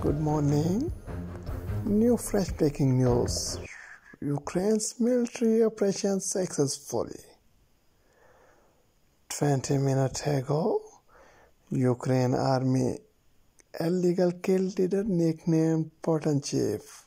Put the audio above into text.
Good morning. New fresh breaking news. Ukraine's military operation successfully. 20 minutes ago, Ukraine army illegal kill leader nicknamed Putin chief